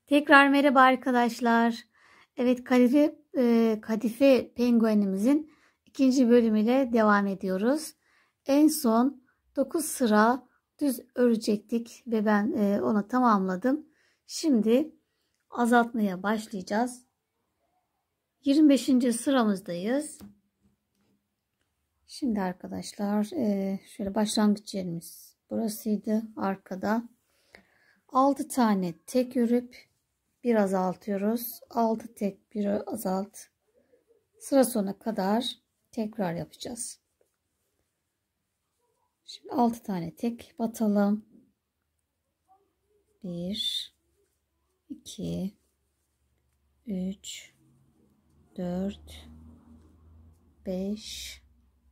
Tekrar merhaba arkadaşlar. Evet, Kadife penguenimizin ikinci bölümüyle devam ediyoruz. En son 9 sıra düz örecektik ve ben onu tamamladım. Şimdi azaltmaya başlayacağız. 25. sıramızdayız. Şimdi arkadaşlar şöyle başlangıç yerimiz burasıydı. Arkada 6 tane tek örüp bir azaltıyoruz. 6 tek bir azalt. Sıra sonuna kadar tekrar yapacağız. Şimdi 6 tane tek batalım. 1 2 3 4 5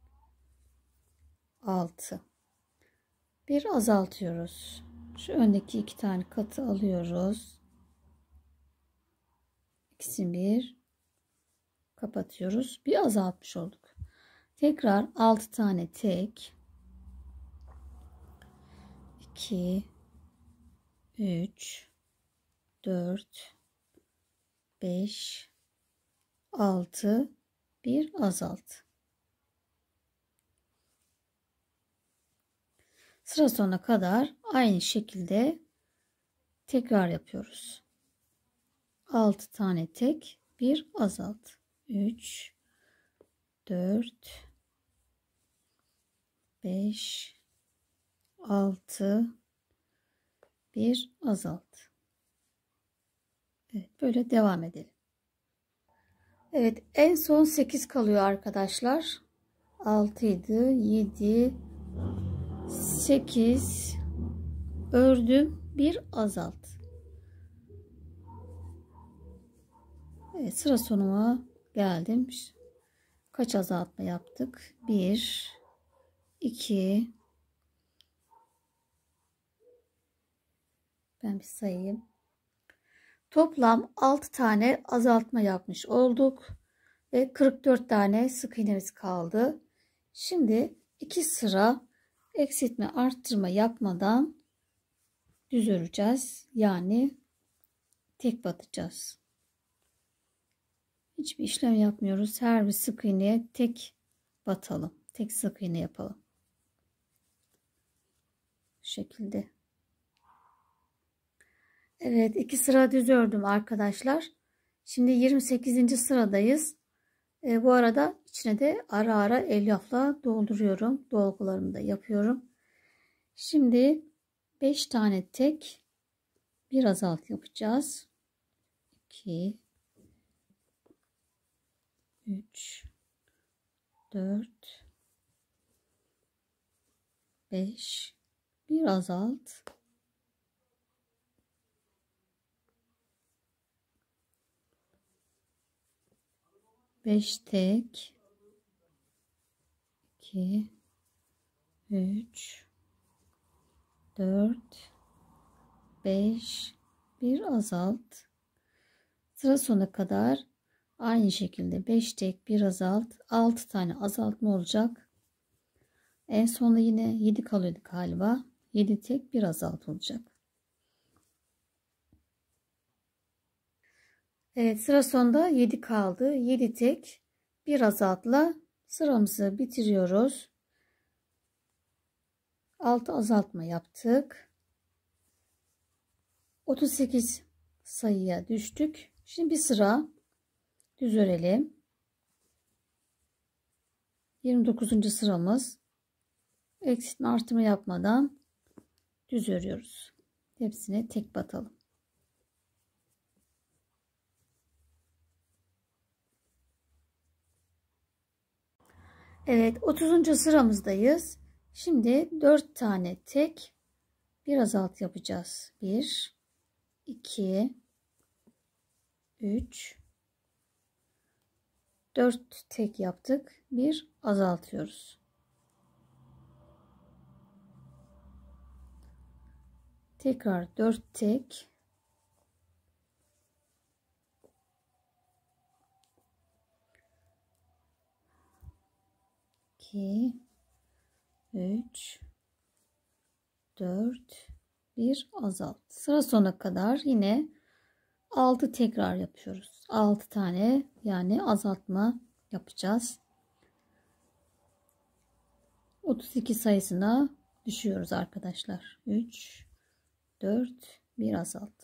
6. Bir azaltıyoruz. Şu öndeki 2 tane katı alıyoruz. İkisini bir kapatıyoruz. Bir azaltmış olduk. Tekrar 6 tane tek. 2 3 4 5 6 bir azalt. Sıra sonuna kadar aynı şekilde tekrar yapıyoruz. 6 tane tek bir azalt. 3 4 5 6 bir azalt. Evet, böyle devam edelim. Evet, en son 8 kalıyor arkadaşlar. 6 idi, 7 8 ördüm, bir azalt. Evet, sıra sonuna geldim. Kaç azaltma yaptık? 1 2 ben bir sayayım. Toplam 6 tane azaltma yapmış olduk ve 44 tane sık iğnemiz kaldı. Şimdi 2 sıra eksiltme arttırma yapmadan düz öreceğiz. Yani tek batacağız. Hiçbir işlem yapmıyoruz. Her bir sık iğneye tek batalım. Tek sık iğne yapalım. Bu şekilde. Evet, 2 sıra düz ördüm arkadaşlar. Şimdi 28. sıradayız. Bu arada içine de ara ara elyafla dolduruyorum. Dolgularımı da yapıyorum. Şimdi 5 tane tek bir azalt yapacağız. 2 3 4 5 bir azalt. 5 tek 2 3 4 5 bir azalt. Sıra sonuna kadar aynı şekilde 5 tek bir azalt, 6 tane azaltma olacak. En sonunda yine 7 kalıyordu galiba. 7 tek bir azalt olacak. Evet, sıra sonunda 7 kaldı. 7 tek bir azaltla sıramızı bitiriyoruz. 6 azaltma yaptık. 38 sayıya düştük. Şimdi bir sıra düz örelim. 29. sıramız. Eksiltme artırma yapmadan düz örüyoruz. Hepsine tek batalım. Evet, 30. sıramızdayız. Şimdi 4 tane tek bir azalt yapacağız. 1 2 3 4 tek yaptık. Bir azaltıyoruz. Tekrar 4 tek. 2 3 4 bir azalt. Sıra sonuna kadar yine 6 tekrar yapıyoruz. 6 tane yani azaltma yapacağız. 32 sayısına düşüyoruz arkadaşlar. 3, 4, 1 azalt.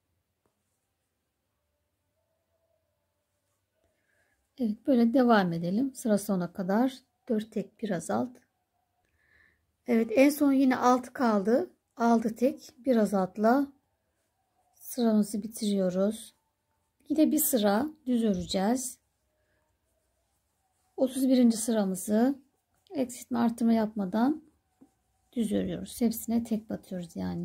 Evet, böyle devam edelim. Sıra sonuna kadar 4 tek 1 azalt. Evet, en son yine 6 kaldı. 6 tek 1 azaltla sıramızı bitiriyoruz. Yine bir sıra düz öreceğiz. 31. sıramızı eksiltme artırma yapmadan düz örüyoruz. Hepsine tek batıyoruz yani.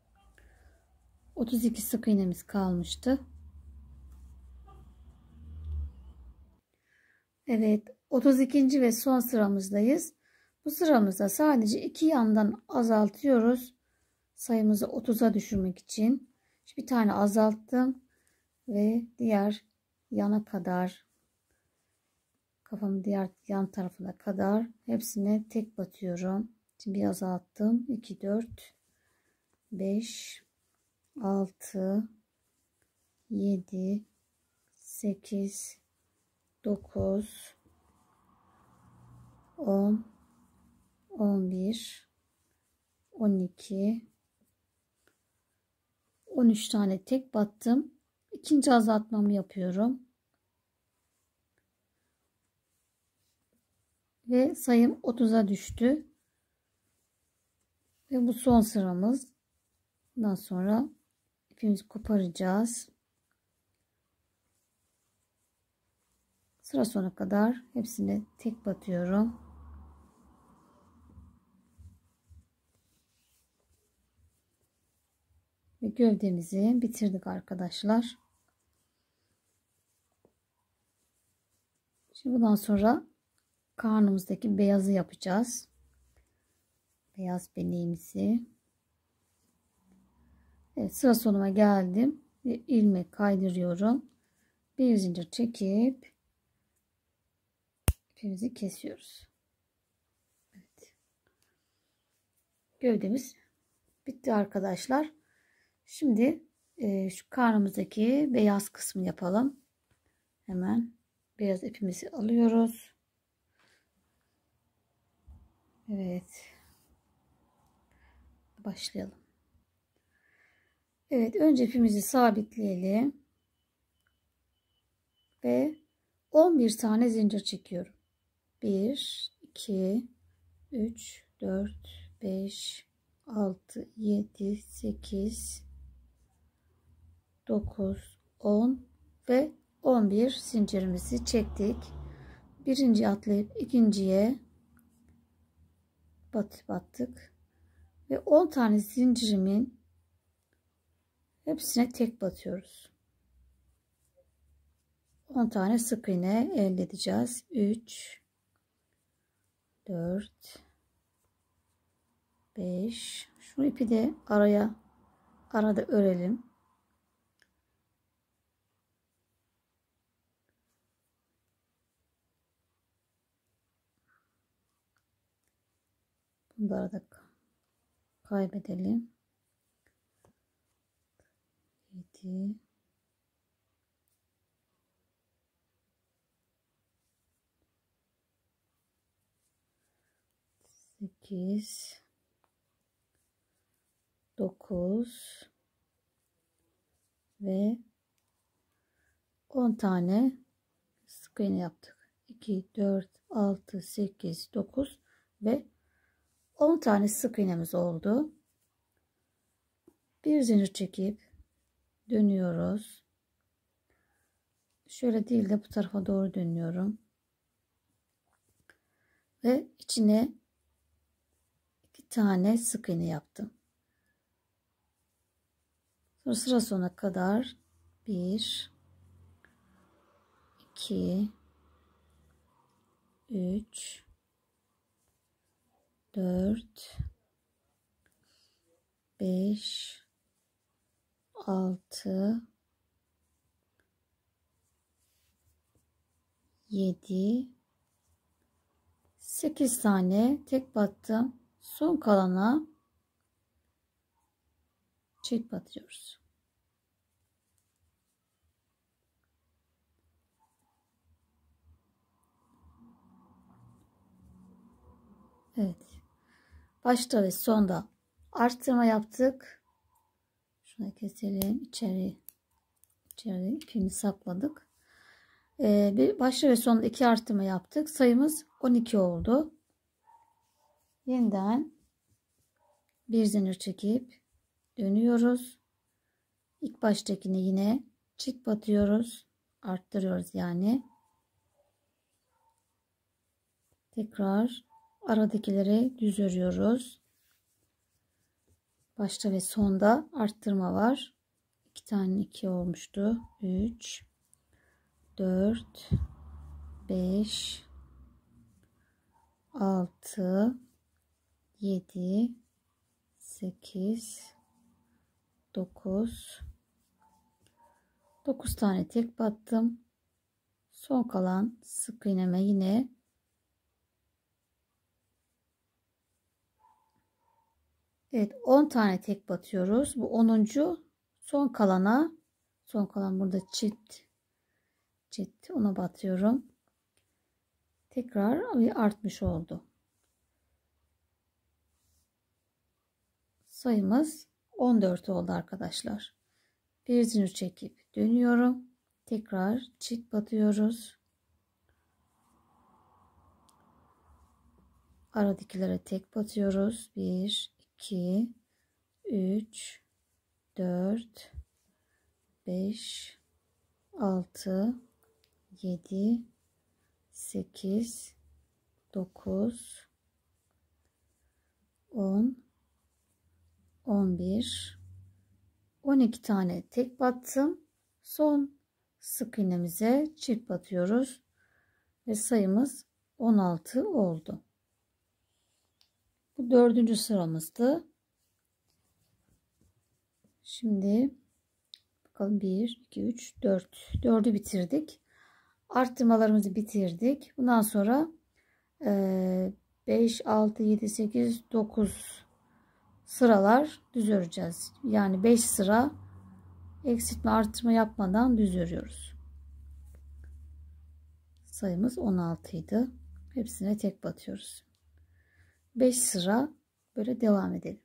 32 sık iğnemiz kalmıştı. Evet, 32. ve son sıramızdayız. Bu sıramızda sadece iki yandan azaltıyoruz. Sayımızı 30'a düşürmek için. Bir tane azalttım ve diğer yana kadar, kafamın diğer yan tarafına kadar hepsine tek batıyorum. Şimdi bir azalttım. 2, 4, 5, 6, 7, 8, 9, 10, 11, 12, 13 tane tek battım. İkinci azaltmamı yapıyorum. Ve sayım 30'a düştü. Ve bu son sıramız. Bundan sonra ipimizi koparacağız. Sıra sonuna kadar hepsine tek batıyorum. Ve gövdemizi bitirdik arkadaşlar. Şimdi bundan sonra karnımızdaki beyazı yapacağız. Beyaz beneğimizi. Evet, sıra sonuna geldim. Ve ilmek kaydırıyorum. Bir zincir çekip ipimizi kesiyoruz. Evet. Gövdemiz bitti arkadaşlar. Şimdi şu karnımızdaki beyaz kısmı yapalım. Hemen beyaz ipimizi alıyoruz. Evet. Başlayalım. Evet, önce ipimizi sabitleyelim. Ve 11 tane zincir çekiyorum. 1, 2, 3, 4, 5, 6, 7, 8, 9, 10 ve 11 zincirimizi çektik. Birinci atlayıp ikinciye battık. Ve 10 tane zincirimin hepsine tek batıyoruz. 10 tane sık iğne elde edeceğiz. 3, 4, 5. Şu ipi de arada örelim. Bunları da kaybedelim. 7, 8, 9 ve 10 tane sık iğne yaptık. 2, 4, 6, 8, 9 ve 10 tane sık iğnemiz oldu. Bir zincir çekip dönüyoruz. Şöyle değil de bu tarafa doğru dönüyorum. Ve içine 2 tane sık iğne yaptım. Sonra sıra sonuna kadar 1, 2, 3, 4, 5, 6, 7, 8 tane tek battım. Son kalana çift batıyoruz. Evet. Başta ve sonda arttırma yaptık. Şunu keselim. İçeri ipimi sakladık. Bir başta ve sonda 2 arttırma yaptık. Sayımız 12 oldu. Yeniden bir zincir çekip dönüyoruz. İlk baştakini yine çift batıyoruz. Arttırıyoruz yani. Tekrar aradakileri düz örüyoruz. Başta ve sonda arttırma var. 2 tane 2 olmuştu. 3 4 5 6 7 8 9 tane tek battım. Son kalan sık iğneme yine evet 10 tane tek batıyoruz. Bu 10. son kalan burada çift ona batıyorum. Tekrar artmış oldu. Sayımız 14 oldu arkadaşlar. Bir zincir çekip dönüyorum. Tekrar çift batıyoruz. Aradakilere tek batıyoruz. 1 2 3 4 5 6 7 8 9 10 11 12 tane tek battım. Son sık iğnemize çift batıyoruz ve sayımız 16 oldu. Bu 4. sıramızdı. Şimdi bakalım 1 2 3 4 4'ü bitirdik. Arttırmalarımızı bitirdik. Bundan sonra 5 6 7 8 9 sıralar düz öreceğiz. Yani 5 sıra eksiltme arttırma yapmadan düz örüyoruz. Sayımız 16 idi. Hepsine tek batıyoruz. 5 sıra böyle devam edelim.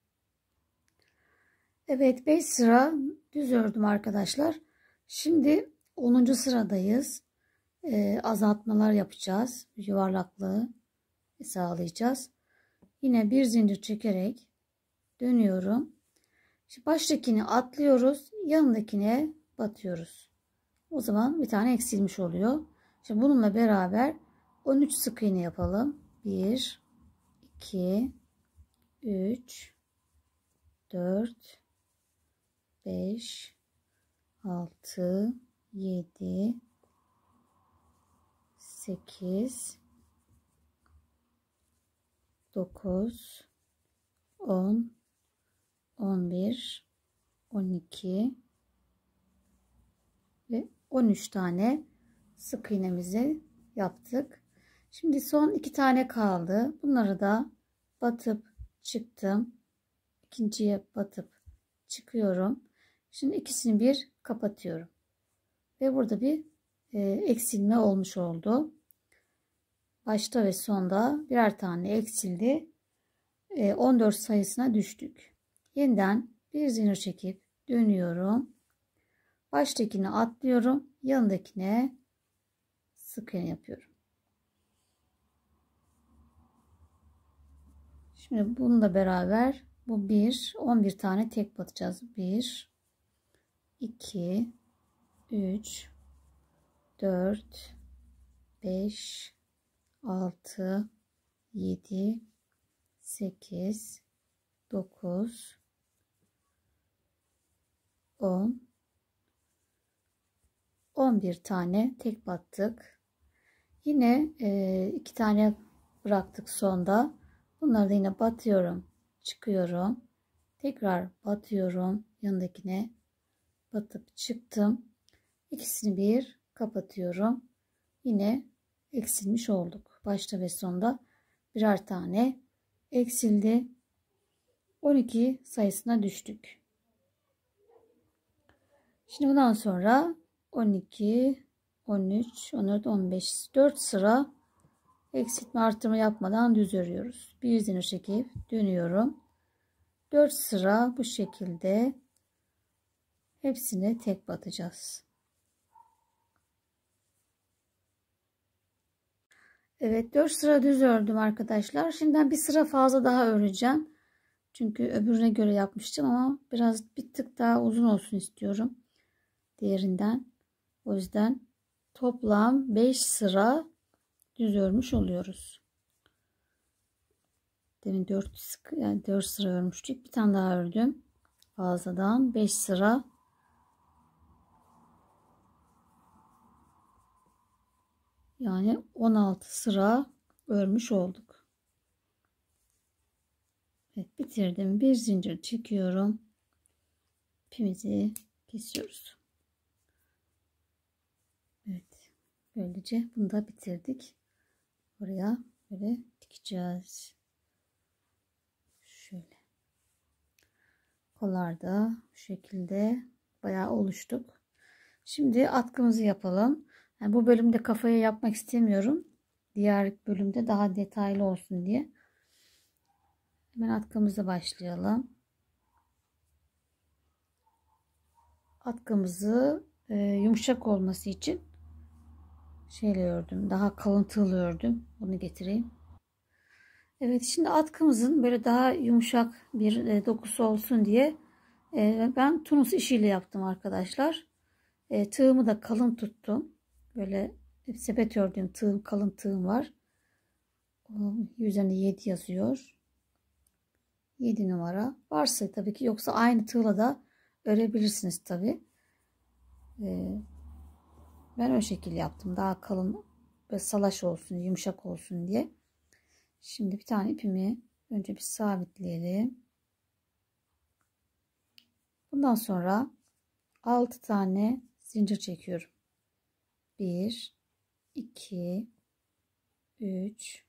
Evet 5 sıra düz ördüm arkadaşlar. Şimdi 10. sıradayız. Azaltmalar yapacağız. Yuvarlaklığı sağlayacağız. Yine bir zincir çekerek dönüyorum. Şimdi baştakini atlıyoruz. Yanındakine batıyoruz. O zaman bir tane eksilmiş oluyor. Şimdi bununla beraber 13 sık iğne yapalım. 1 2 3 4 5 6 7 8 9 10 11 12 ve 13 tane sık iğnemizi yaptık. Şimdi son 2 tane kaldı. Bunları da batıp çıktım. İkinciye batıp çıkıyorum. Şimdi ikisini bir kapatıyorum. Ve burada bir eksilme olmuş oldu. Başta ve sonda birer tane eksildi. 14 sayısına düştük. Yeniden bir zincir çekip dönüyorum. Baştakine atlıyorum. Yanındakine sık iğne yapıyorum. Şimdi bununla beraber bu 11 tane tek batacağız. 1 2 3 4 5 6 7 8 9 10 11 tane tek battık. Yine 2 tane bıraktık sonda. Bunları da yine batıyorum, çıkıyorum. Tekrar batıyorum, yanındakine batıp çıktım. İkisini bir kapatıyorum. Yine eksilmiş olduk. Başta ve sonda birer tane eksildi. 12 sayısına düştük. Şimdi bundan sonra 12, 13, 14, 15, 4 sıra Eksiltme arttırma yapmadan düz örüyoruz. Bir zincir çekip dönüyorum. 4 sıra bu şekilde hepsine tek batacağız. Evet, 4 sıra düz ördüm arkadaşlar. Şimdi ben bir sıra fazla daha öreceğim. Çünkü öbürüne göre yapmıştım ama biraz bir tık daha uzun olsun istiyorum diğerinden. O yüzden toplam 5 sıra düz örmüş oluyoruz. Demin 4 sıra örmüştük. Bir tane daha ördüm. Fazladan 5 sıra. Yani 16 sıra örmüş olduk. Evet, bitirdim. Bir zincir çekiyorum. İpimizi kesiyoruz. Evet. Böylece bunu da bitirdik. Buraya böyle dikeceğiz. Şöyle. Kollarda bu şekilde bayağı oluştuk. Şimdi atkımızı yapalım. Yani bu bölümde kafaya yapmak istemiyorum. Diğer bölümde daha detaylı olsun diye. Hemen atkımıza başlayalım. Atkımızı yumuşak olması için şeyle ördüm. Daha kalıntılı ördüm. Bunu getireyim. Evet, şimdi atkımızın böyle daha yumuşak bir dokusu olsun diye ben tunus işiyle yaptım arkadaşlar. Tığımı da kalın tuttum. Böyle sepet ördüğüm tığım, kalın tığım var. Üzerinde 7 yazıyor. 7 numara. Varsa tabii ki, yoksa aynı tığla da örebilirsiniz tabii. Ben o şekilde yaptım. Daha kalın ve salaş olsun, yumuşak olsun diye. Şimdi bir tane ipimi önce bir sabitleyelim. Bundan sonra 6 tane zincir çekiyorum. 1, 2, 3,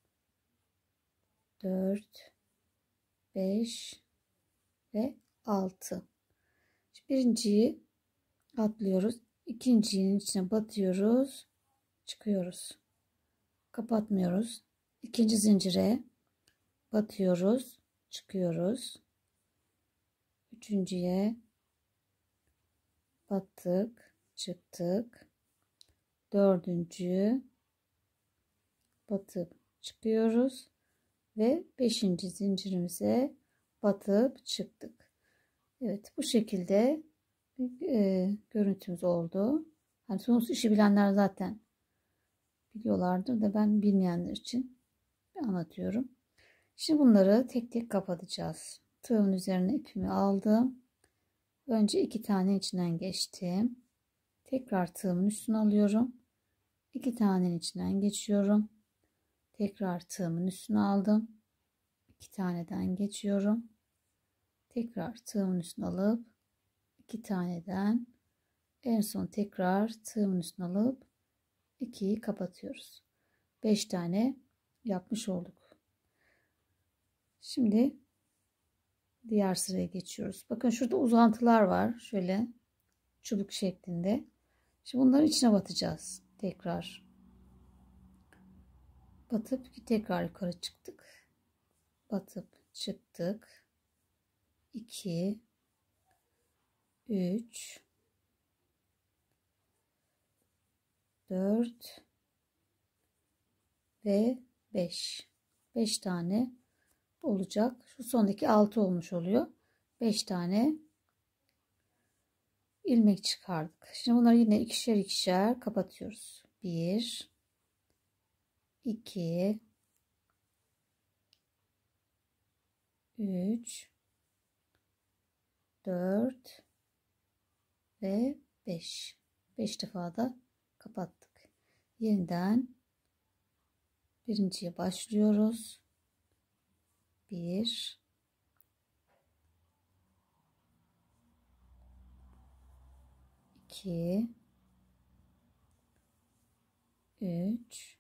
4, 5 ve 6. Birinciyi atlıyoruz. İkincinin içine batıyoruz. Çıkıyoruz. Kapatmıyoruz. İkinci zincire batıyoruz. Çıkıyoruz. Üçüncüye battık. Çıktık. Dördüncü batıp çıkıyoruz. Ve 5. zincirimize batıp çıktık. Evet, bu şekilde görüntümüz oldu. Hani tunus işi bilenler zaten biliyorlardır da ben bilmeyenler için anlatıyorum. Şimdi bunları tek tek kapatacağız. Tığın üzerine ipimi aldım. Önce 2 tane içinden geçtim. Tekrar tığımın üstüne alıyorum. 2 tanenin içinden geçiyorum. Tekrar tığımın üstüne aldım. 2 taneden geçiyorum. Tekrar tığımın üstüne alıp 2 taneden en son tekrar tığımın üstüne alıp 2'yi kapatıyoruz. 5 tane yapmış olduk. Şimdi diğer sıraya geçiyoruz. Bakın şurada uzantılar var. Şöyle çubuk şeklinde. Şimdi bunların içine batacağız. Tekrar batıp tekrar yukarı çıktık. Batıp çıktık. 2, 3, 4 ve 5. 5 tane olacak. Şu sondaki 6 olmuş oluyor. 5 tane ilmek çıkardık. Şimdi bunları yine ikişer ikişer kapatıyoruz. 1, 2, 3, 4 ve 5. 5 defa da kapattık. Yeniden birinciye başlıyoruz. 1, 2, 3,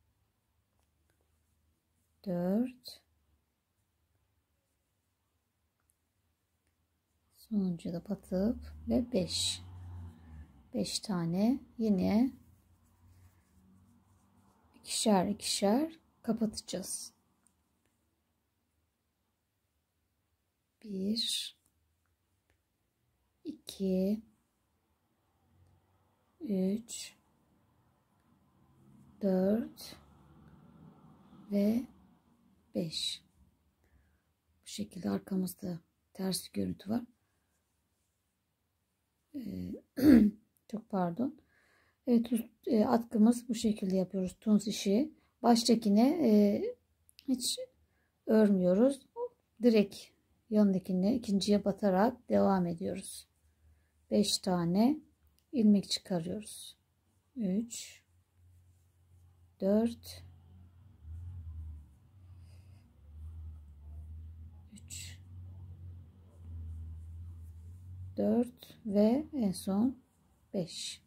4, sonuncuya da batıp ve 5. 5 tane yine ikişer ikişer kapatacağız. 1 2 3 4 ve 5. Bu şekilde arkamızda ters bir görüntü var. Çok pardon. Evet, atkımız bu şekilde yapıyoruz. Tunç işi. Baştakine hiç örmüyoruz. Direkt yanındakine ikinciye batarak devam ediyoruz. 5 tane ilmek çıkarıyoruz. 3 4 3 4 ve en son 5.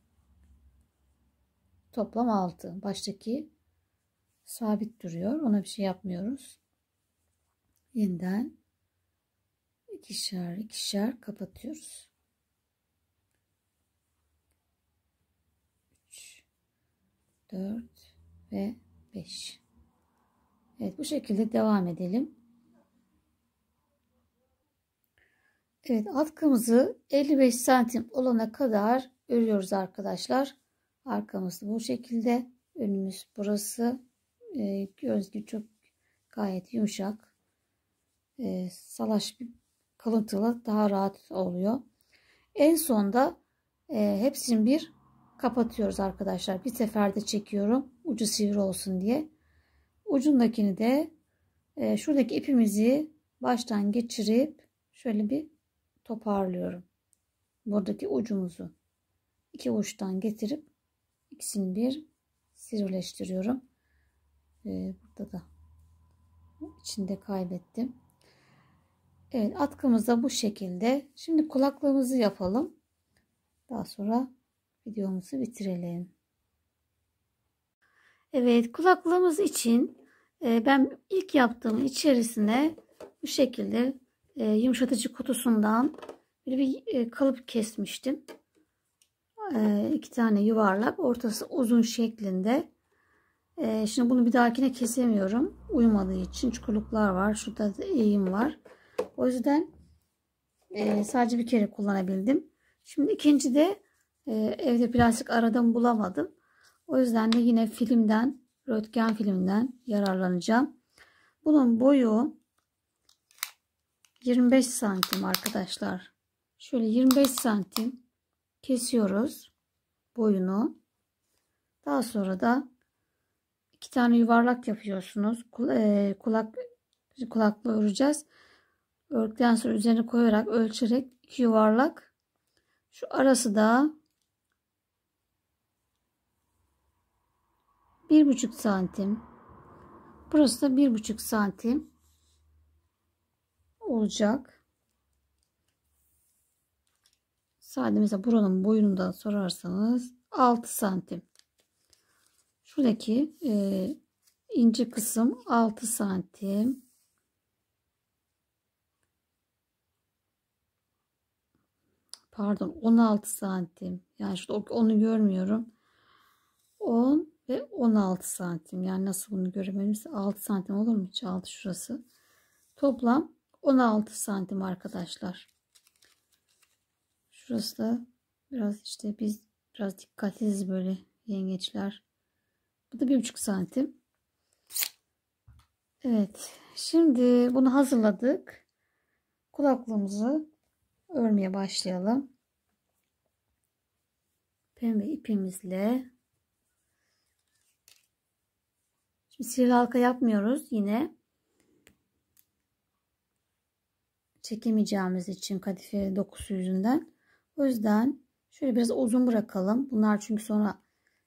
Toplam 6. Baştaki sabit duruyor. Ona bir şey yapmıyoruz. Yeniden ikişer ikişer kapatıyoruz. 3 4 ve 5. Evet, bu şekilde devam edelim. Evet, atkımızı 55 santim olana kadar örüyoruz arkadaşlar. Arkamız bu şekilde. Önümüz burası. Gördüğünüz gibi çok gayet yumuşak. Salaş bir kalıntılı daha rahat oluyor. En sonda hepsini bir kapatıyoruz arkadaşlar. Bir seferde çekiyorum. Ucu sivri olsun diye. Ucundakini de şuradaki ipimizi baştan geçirip şöyle bir toparlıyorum. Buradaki ucumuzu iki uçtan getirip ikisini bir sivrileştiriyorum. Burada da içinde kaybettim. Evet, atkımız da bu şekilde. Şimdi kulaklığımızı yapalım. Daha sonra videomuzu bitirelim. Evet, kulaklığımız için ben ilk yaptığım içerisine bu şekilde yumuşatıcı kutusundan bir kalıp kesmiştim. 2 tane yuvarlak, ortası uzun şeklinde. Şimdi bunu bir dahakine kesemiyorum. Uyumadığı için çukurluklar var. Şurada da eğim var. O yüzden sadece bir kere kullanabildim. Şimdi ikinci de evde plastik aradım, bulamadım. O yüzden de yine filmden, röntgen filminden yararlanacağım. Bunun boyu 25 santim arkadaşlar. Şöyle 25 santim kesiyoruz boyunu. Daha sonra da 2 tane yuvarlak yapıyorsunuz. Kulaklığı öreceğiz. Ördükten sonra üzerine koyarak ölçerek 2 yuvarlak. Şu arası da 1,5 santim. Burası da 1,5 santim olacak. Sadece mesela buranın boyunu da sorarsanız 6 santim. Şuradaki ince kısım 6 santim. Pardon, 16 santim. Yani şurada onu görmüyorum. 10 ve 16 santim. Yani nasıl bunu görememişse 6 santim olur mu? Hiç 6 şurası. Toplam 16 santim arkadaşlar. Şurası da biraz işte biz biraz dikkatsiz böyle yengeçler. Bu da 1,5 santim. Evet. Şimdi bunu hazırladık. Kulaklığımızı örmeye başlayalım. Pembe ipimizle. Şimdi sihirli halka yapmıyoruz yine. Çekemeyeceğimiz için kadife dokusu yüzünden. O yüzden şöyle biraz uzun bırakalım. Bunlar çünkü sonra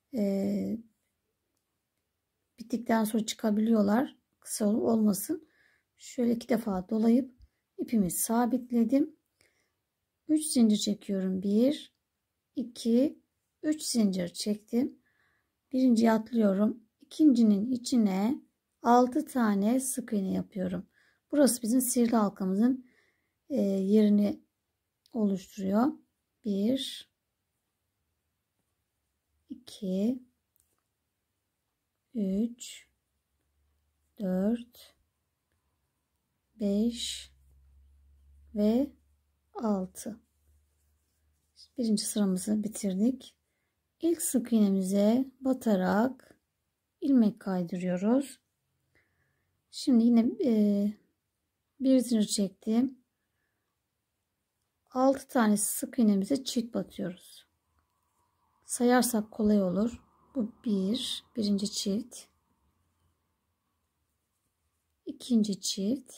bittikten sonra çıkabiliyorlar. Kısa olmasın. Şöyle 2 defa dolayıp ipimi sabitledim. 3 zincir çekiyorum. 1 2 3 zincir çektim. Birinciyi atlıyorum. İkincinin içine 6 tane sık iğne yapıyorum. Burası bizim sihirli halkamızın yerini oluşturuyor. 1 2 3, 4, 5 ve 6. Birinci sıramızı bitirdik. İlk sık iğnemize batarak ilmek kaydırıyoruz. Şimdi yine bir zincir çektim. 6 tane sık iğnemize çift batıyoruz. Sayarsak kolay olur. Bu birinci çift, ikinci çift,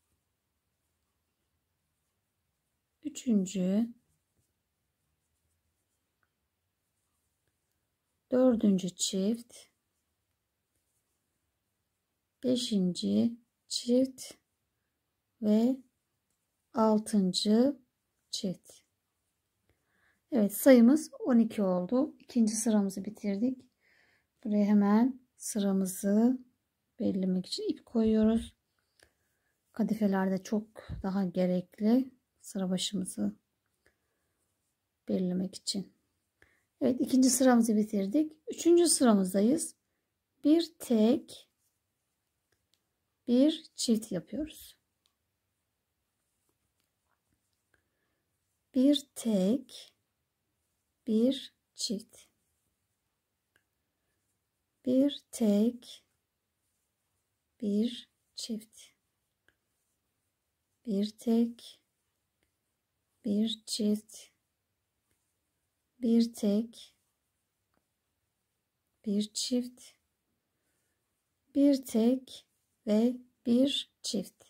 üçüncü, dördüncü çift, beşinci çift ve altıncı çift. Evet, sayımız 12 oldu. İkinci sıramızı bitirdik. Buraya hemen sıramızı belirlemek için ip koyuyoruz. Kadifelerde çok daha gerekli sıra başımızı belirlemek için. Evet, ikinci sıramızı bitirdik. Üçüncü sıramızdayız. Bir tek, bir çift yapıyoruz. Bir tek, bir çift. Bir tek, bir çift. Bir tek, bir çift. Bir tek, bir çift. Bir tek ve bir çift.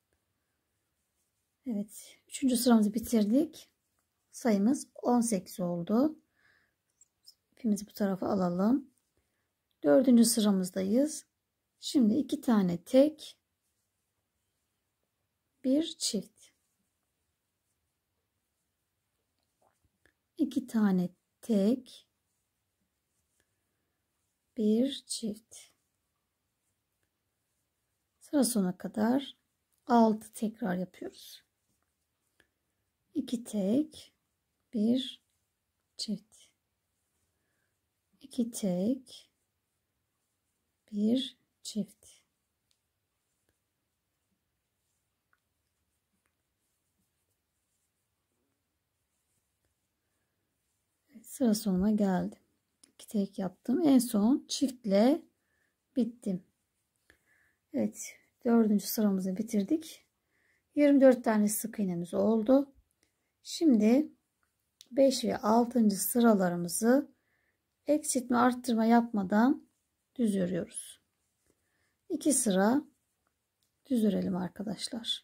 Evet, üçüncü sıramızı bitirdik. Sayımız 18 oldu. İpimizi bu tarafa alalım. Dördüncü sıramızdayız. Şimdi 2 tane tek, bir çift. 2 tane tek, bir çift. Sıra sonuna kadar 6 tekrar yapıyoruz. 2 tek, bir çift. 2 tek, bir çift. Evet, sıra sonuna geldim. 2 tek yaptım. En son çiftle bittim. Evet, dördüncü sıramızı bitirdik. 24 tane sık iğnemiz oldu. Şimdi 5 ve 6. sıralarımızı eksiltme arttırma yapmadan düz örüyoruz. 2 sıra düz örelim arkadaşlar.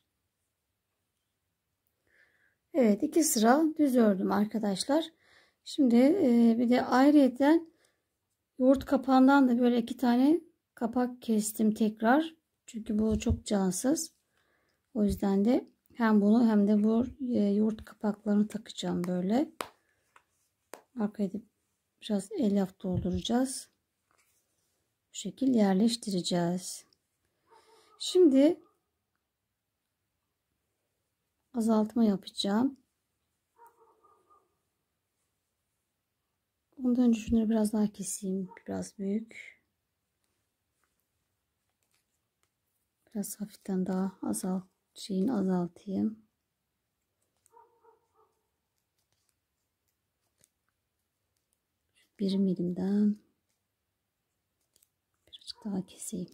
Evet, 2 sıra düz ördüm arkadaşlar. Şimdi bir de ayrıyeten yoğurt kapağından da böyle 2 tane kapak kestim tekrar. Çünkü bu çok cansız. O yüzden de hem bunu hem de bu yoğurt kapaklarını takacağım böyle. Arkaya da biraz elyaf dolduracağız. Bu şekil yerleştireceğiz. Şimdi azaltma yapacağım. Ondan önce şunları biraz daha keseyim. Biraz büyük. Biraz hafiften daha azaltayım. Bir milimden birazcık daha keseyim.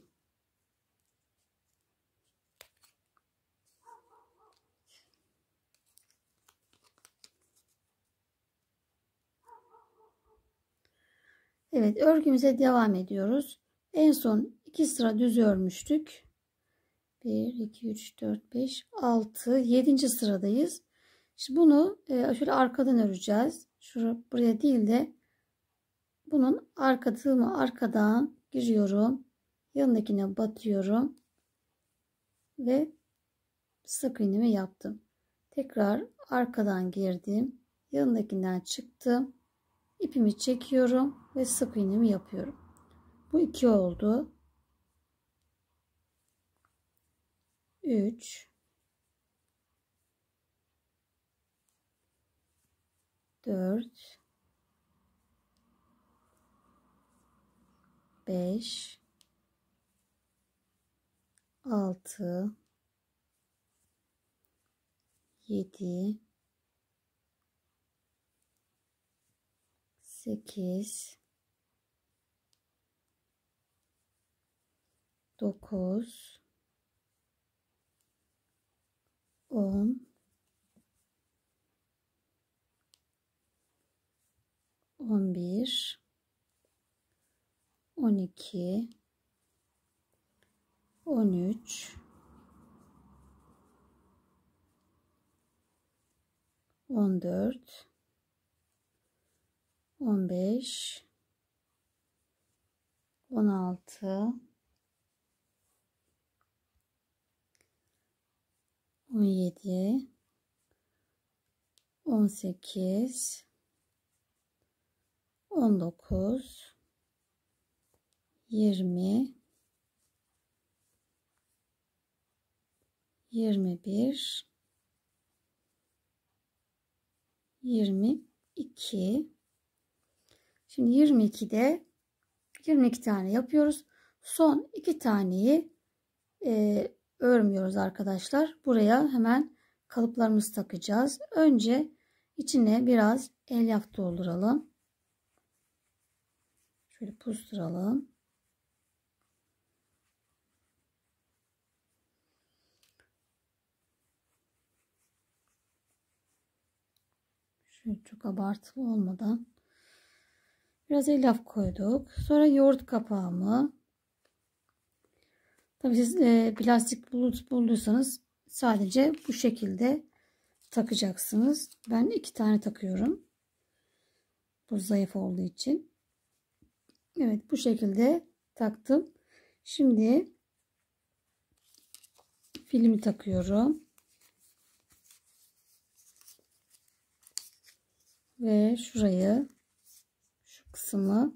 Evet, örgümüze devam ediyoruz. En son 2 sıra düz örmüştük. 1, 2, 3, 4, 5, 6, 7. sıradayız. Şimdi bunu şöyle arkadan öreceğiz. Buraya değil de bunun tığımı arkadan giriyorum. Yanındakine batıyorum. Ve sık iğnemi yaptım. Tekrar arkadan girdim. Yanındakinden çıktım. İpimi çekiyorum ve sık iğnemi yapıyorum. Bu 2 oldu. 3, 4, 5, 6, 7, 8, 9, 10, 11, 12, 13, 14, 15, 16, 17, 18, 19, 20, 21, 22. Şimdi 22 tane yapıyoruz. Son 2 taneyi örmüyoruz arkadaşlar. Buraya hemen kalıplarımızı takacağız. Önce içine biraz elyaf dolduralım. Şöyle pusturalım. Şöyle çok abartılı olmadan biraz elyaf koyduk. Sonra yoğurt kapağımı. Tabii siz plastik bulduysanız sadece bu şekilde takacaksınız. Ben 2 tane takıyorum. Bu zayıf olduğu için. Evet, bu şekilde taktım. Şimdi filmi takıyorum. Ve şurayı, şu kısmı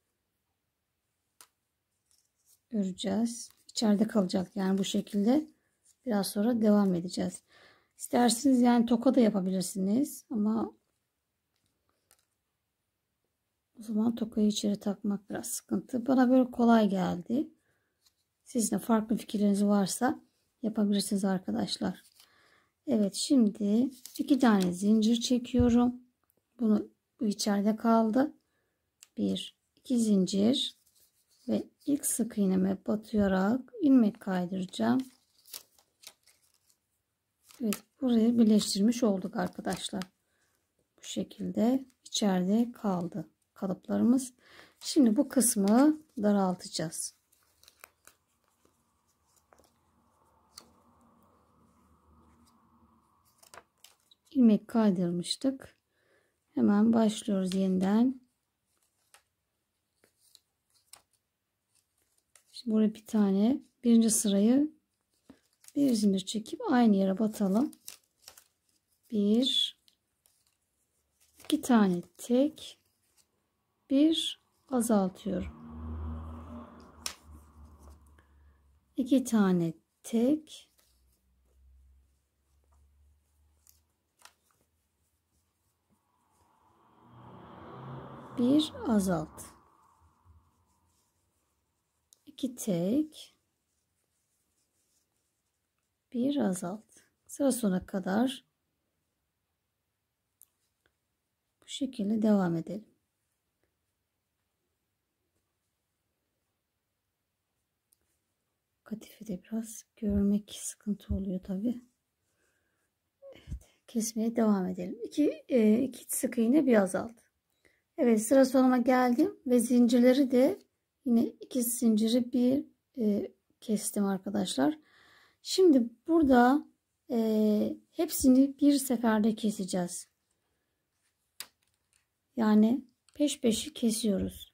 öreceğiz. İçeride kalacak yani bu şekilde. Biraz sonra devam edeceğiz. İsterseniz yani toka da yapabilirsiniz ama o zaman tokayı içeri takmak biraz sıkıntı. Bana böyle kolay geldi. Sizin de farklı fikirleriniz varsa yapabilirsiniz arkadaşlar. Evet, şimdi 2 tane zincir çekiyorum. Bu içeride kaldı. 1, 2 zincir ve ilk sık iğneme batarak ilmek kaydıracağım. Evet, burayı birleştirmiş olduk arkadaşlar. Bu şekilde içeride kaldı kalıplarımız. Şimdi bu kısmı daraltacağız. İlmek kaydırmıştık. Hemen başlıyoruz yeniden. Şimdi buraya bir tane birinci sırayı bir zincir çekip aynı yere batalım. 1, 2 tane tek, bir azaltıyorum. 2 tane tek, bir azalt. 2 tek, bir azalt. Sıra sonuna kadar bu şekilde devam edelim. Kadife de biraz görmek sıkıntı oluyor tabi. Evet, kesmeye devam edelim. 2 sık iğne bir azalt. Evet, sıra sonuna geldim ve zincirleri de yine 2 zinciri bir kestim arkadaşlar. Şimdi burada hepsini bir seferde keseceğiz. Yani peş peşe kesiyoruz.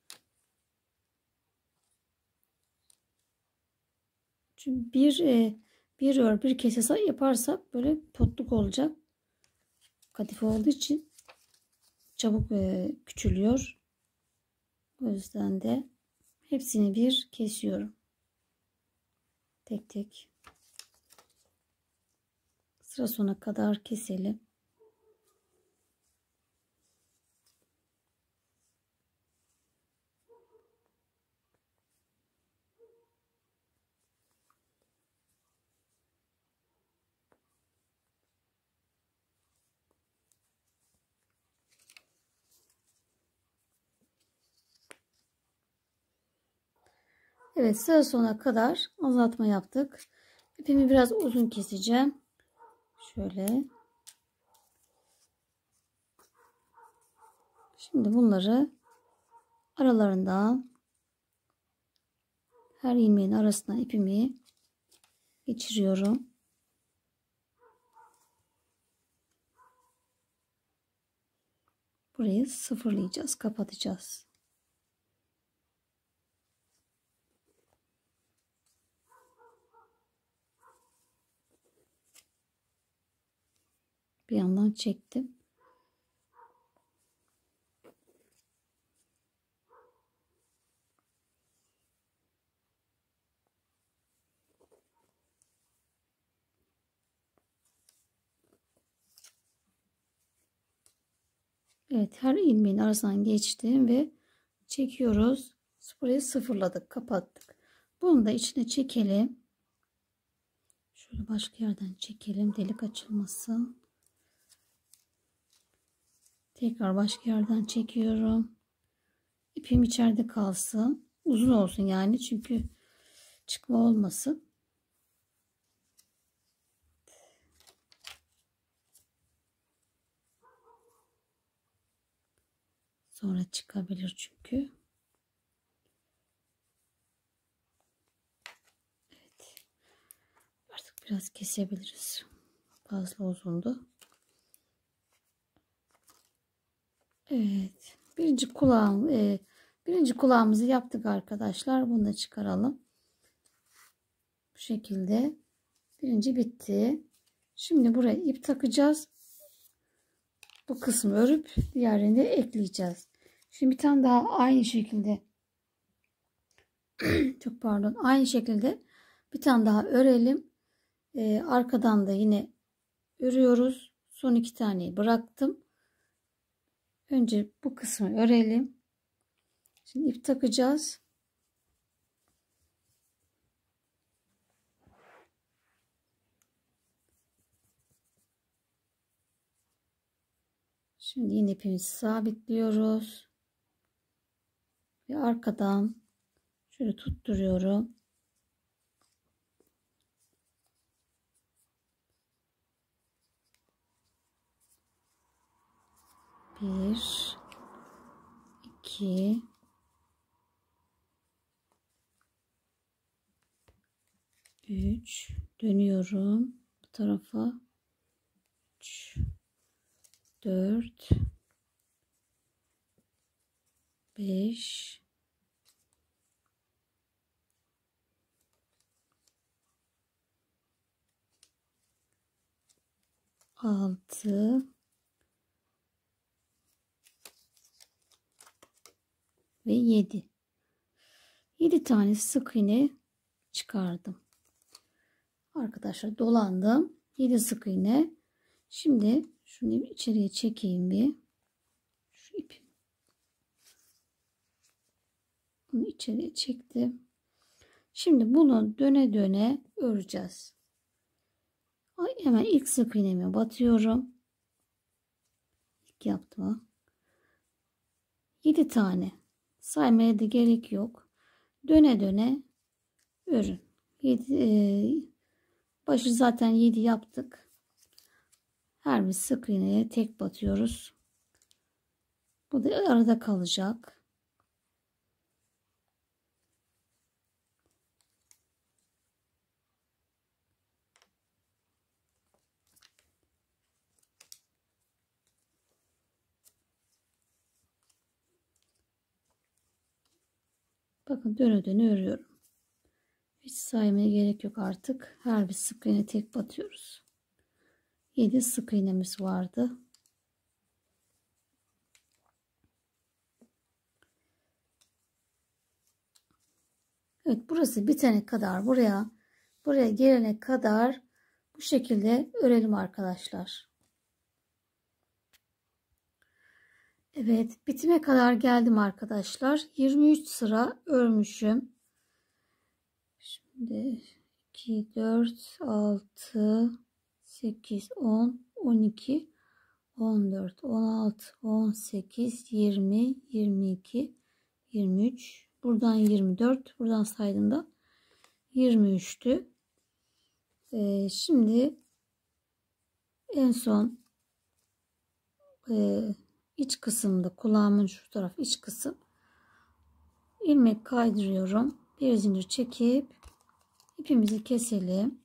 Çünkü bir ör bir kese yaparsak böyle potluk olacak. Kadife olduğu için çabuk küçülüyor. O yüzden de hepsini bir kesiyorum. Tek tek. Sıra sonuna kadar keselim. Evet, sıra sonuna kadar azaltma yaptık. İpimi biraz uzun keseceğim. Şöyle. Şimdi bunları aralarından, her ilmeğin arasına ipimi geçiriyorum. Burayı sıfırlayacağız, kapatacağız. Bir yandan çektim. Evet, her ilmeğin arasından geçtim ve çekiyoruz. Burayı sıfırladık, kapattık. Bunu da içine çekelim. Şöyle başka yerden çekelim, delik açılmasın. Tekrar başka yerden çekiyorum. İpim içeride kalsın. Uzun olsun yani, çünkü çıkma olmasın. Sonra çıkabilir çünkü. Evet. Artık biraz kesebiliriz. Fazla uzundu. Evet. Birinci kulağımızı yaptık arkadaşlar. Bunu da çıkaralım. Bu şekilde. Birinci bitti. Şimdi buraya ip takacağız. Bu kısmı örüp diğerini de ekleyeceğiz. Şimdi bir tane daha aynı şekilde çok pardon, aynı şekilde bir tane daha örelim. Arkadan da yine örüyoruz. Son 2 taneyi bıraktım. Önce bu kısmı örelim. Şimdi ip takacağız. Şimdi yine ipimizi sabitliyoruz. Ve arkadan şöyle tutturuyorum. Bir, iki, üç, dönüyorum bu tarafa. 3, 4, 5, 6 ve 7. 7 tane sık iğne çıkardım. Arkadaşlar dolandım. 7 sık iğne. Şimdi şunu içeriye çekeyim bir. Şu ipi. Bunu içeriye çektim. Şimdi bunu döne döne öreceğiz. Hemen ilk sık iğnemi batıyorum. İlk yaptım. 7 tane. Saymaya da gerek yok. Döne döne örün. 7, başı zaten 7 yaptık. Her bir sık iğneye tek batıyoruz. Bu da arada kalacak. Bakın döne döne örüyorum. Hiç saymaya gerek yok artık. Her bir sık iğne tek batıyoruz. 7 sık iğnemiz vardı. Evet, burası bitene kadar buraya gelene kadar bu şekilde örelim arkadaşlar. Evet, bitime kadar geldim arkadaşlar. 23 sıra örmüşüm. Şimdi 2, 4, 6, 8, 10, 12, 14, 16, 18, 20, 22, 23, Buradan 24. Buradan saydığımda 23'tü. Şimdi en son iç kısımda, kulağımın şu taraf iç kısım, ilmek kaydırıyorum. Bir zincir çekip ipimizi keselim.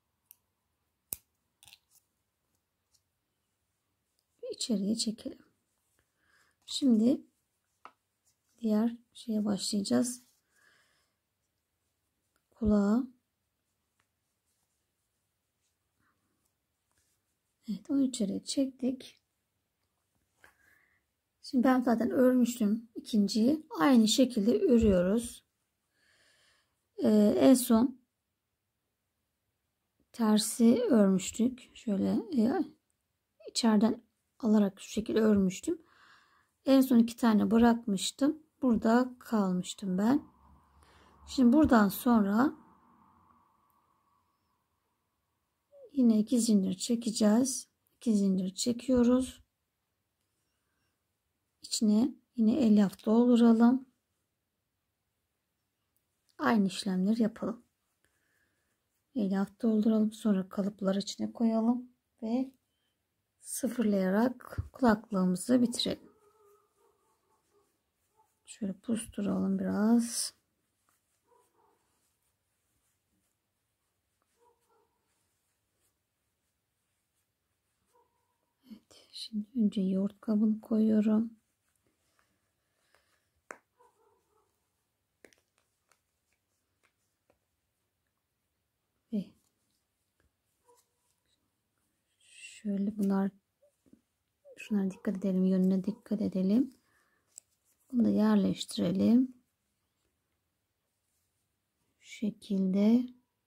İçeriye çekelim. Şimdi diğer şeye başlayacağız. Kulağa. Evet, onu içeriye çektik. Şimdi ben zaten örmüştüm ikinciyi. Aynı şekilde örüyoruz. En son tersi örmüştük. Şöyle içeriden alarak şu şekilde örmüştüm. En son 2 tane bırakmıştım. Burada kalmıştım ben. Şimdi buradan sonra yine 2 zincir çekeceğiz. 2 zincir çekiyoruz. İçine yine elyaf dolduralım. Aynı işlemleri yapalım. Elyaf dolduralım. Sonra kalıpları içine koyalım ve sıfırlayarak kulaklığımızı bitirelim. Şöyle pusturalım biraz. Evet, şimdi önce yoğurt kabını koyuyorum. Ve şöyle şunlara dikkat edelim, yönüne dikkat edelim. Bunu da yerleştirelim. Şu şekilde.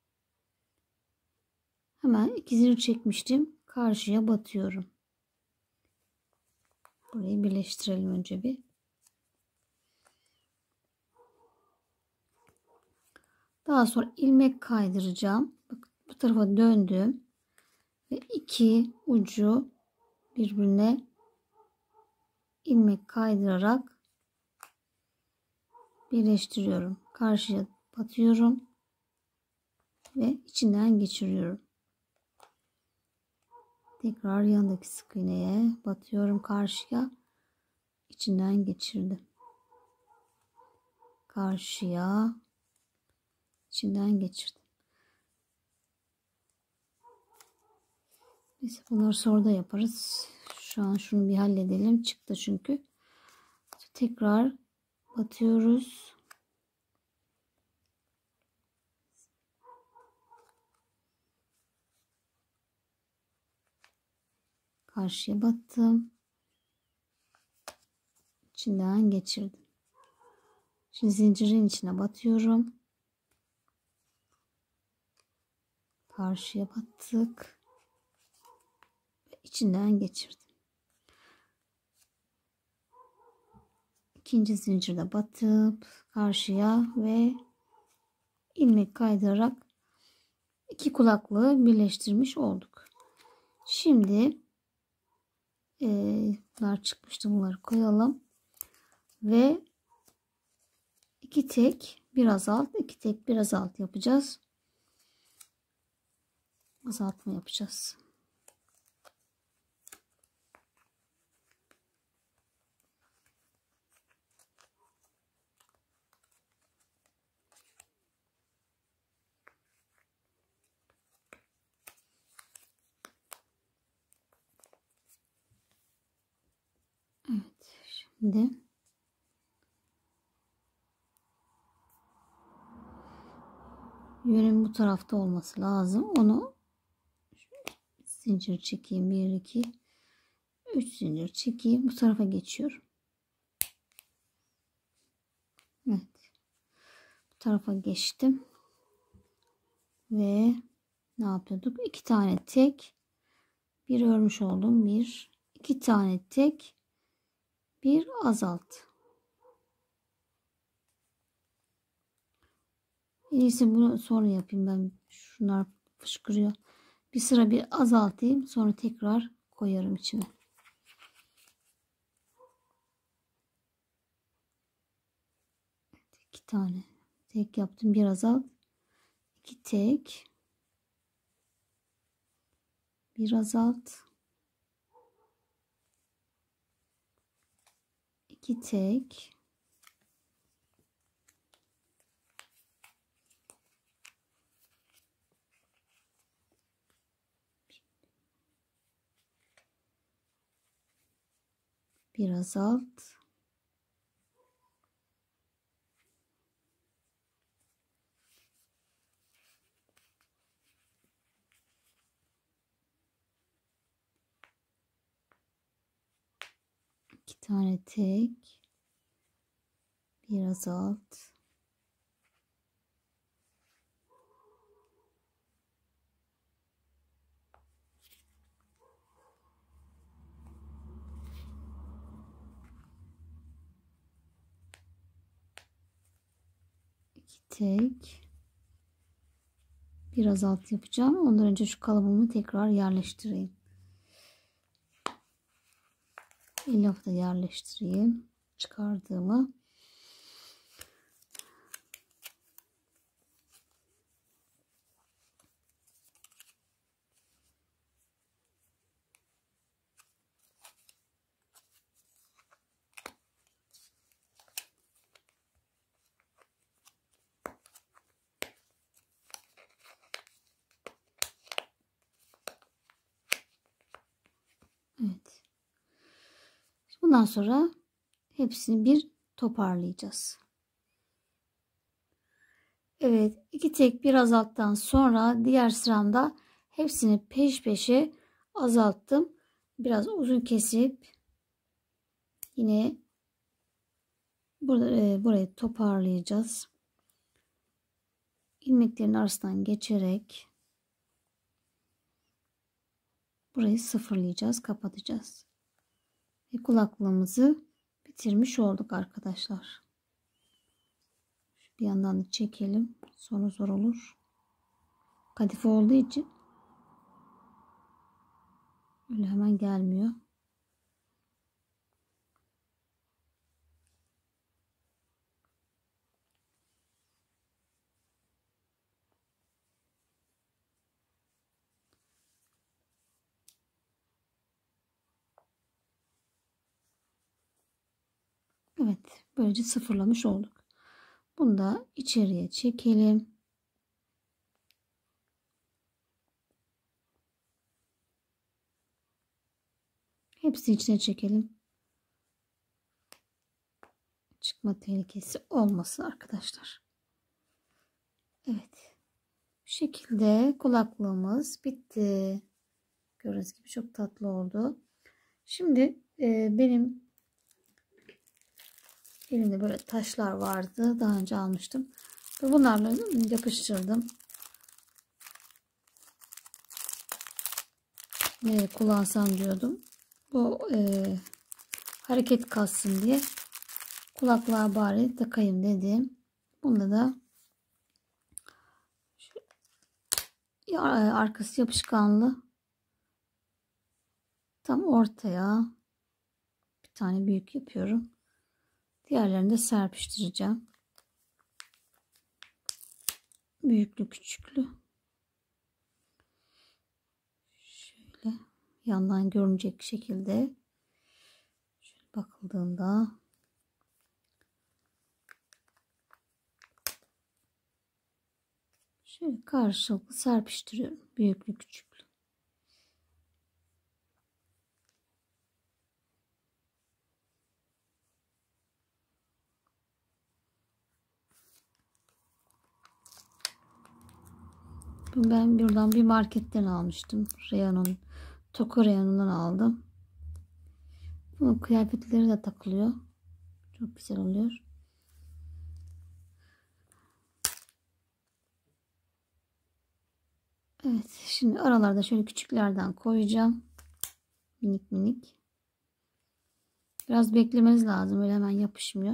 Hemen 2 zincir çekmiştim. Karşıya batıyorum. Burayı birleştirelim önce bir. Daha sonra ilmek kaydıracağım. Bak, bu tarafa döndüm ve 2 ucu birbirine ilmek kaydırarak birleştiriyorum. Karşıya batıyorum ve içinden geçiriyorum. Tekrar yanındaki sık iğneye batıyorum, karşıya, içinden geçirdim. Karşıya, içinden geçirdim. Neyse, bunları sonra da yaparız. Şu an şunu bir halledelim. Çıktı çünkü. Tekrar batıyoruz. Karşıya battım. İçinden geçirdim. Şimdi zincirin içine batıyorum. Karşıya battık. İçinden geçirdim. İkinci zincirde batıp karşıya ve ilmek kaydırarak 2 kulaklığı birleştirmiş olduk. Şimdi bunlar çıkmıştı, bunları koyalım ve 2 tek bir azalt, 2 tek bir azalt yapacağız. Azaltma yapacağız. Evet, şimdi yönüm bu tarafta olması lazım. Onu zincir çekeyim. 1 2 3 zincir çekeyim. Bu tarafa geçiyorum. Evet. Bu tarafa geçtim. Ve ne yapıyorduk? 2 tane tek, bir örmüş oldum. 1 2 tane tek, bir azalt. En iyisi bunu sonra yapayım ben. Şunlar fışkırıyor. Bir sıra bir azaltayım. Sonra tekrar koyarım içine. İki tane tek yaptım. Bir azalt. 2 tek. Bir azalt. 2 tek. Bir azalt. 2 tane tek. Bir azalt. 2 tek. Bir azalt yapacağım. Ondan önce şu kalıbımı tekrar yerleştireyim. Elyafı da yerleştireyim. Çıkardığımı. Evet. Bundan sonra hepsini bir toparlayacağız. Evet, 2 tek bir azalttan sonra diğer sıramda hepsini peş peşe azalttım. Biraz uzun kesip yine burayı toparlayacağız. İlmeklerin arasından geçerek burayı sıfırlayacağız, kapatacağız. Ve kulaklığımızı bitirmiş olduk arkadaşlar. Bir yandan da çekelim. Sonra zor olur. Kadife olduğu için öyle hemen gelmiyor. Evet, böylece sıfırlamış olduk. Bunu da içeriye çekelim. Hepsi içine çekelim. Çıkma tehlikesi olmasın arkadaşlar. Evet. Bu şekilde kulaklığımız bitti. Gördüğünüz gibi çok tatlı oldu. Şimdi benim elimde böyle taşlar vardı. Daha önce almıştım. Ve bunlarla yapıştırdım. Nereye kullansam diyordum. Bu hareket kalsın diye kulaklığa bari takayım dedim. Bunda da arkası yapışkanlı. Tam ortaya bir tane büyük yapıyorum. Diğerlerini de serpiştireceğim. Büyüklü küçüklü. Şöyle yandan görünecek şekilde. Şöyle bakıldığında şöyle karşılıklı serpiştiriyorum. Büyüklü küçüklü. Ben buradan bir marketten almıştım. Reyon'un, Toku reyonundan aldım. Bunun kıyafetleri de takılıyor. Çok güzel oluyor. Evet, şimdi aralarda şöyle küçüklerden koyacağım. Minik minik. Biraz beklemeniz lazım. Öyle hemen yapışmıyor.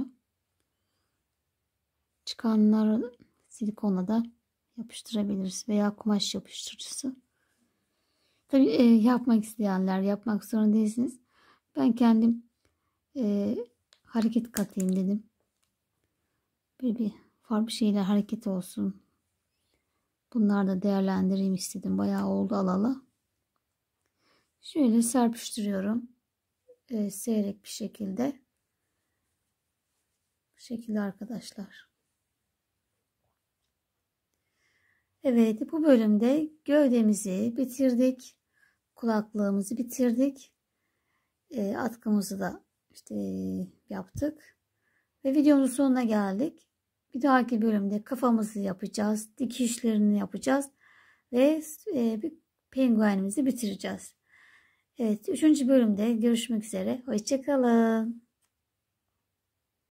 Çıkanları silikonla da yapıştırabiliriz. Veya kumaş yapıştırıcısı. Tabii yapmak isteyenler yapmak zorunda değilsiniz. Ben kendim hareket katayım dedim. Böyle bir farklı şeyler hareket olsun. Bunları da değerlendireyim istedim. Bayağı oldu alalı. Şöyle serpiştiriyorum. Seyrek bir şekilde. Bu şekilde arkadaşlar. Evet, bu bölümde gövdemizi bitirdik. Kulaklığımızı bitirdik. Atkımızı da işte yaptık. Ve videomuzun sonuna geldik. Bir dahaki bölümde kafamızı yapacağız. Dikişlerini yapacağız. Ve bir penguenimizi bitireceğiz. Evet, 3. bölümde görüşmek üzere. Hoşça kalın.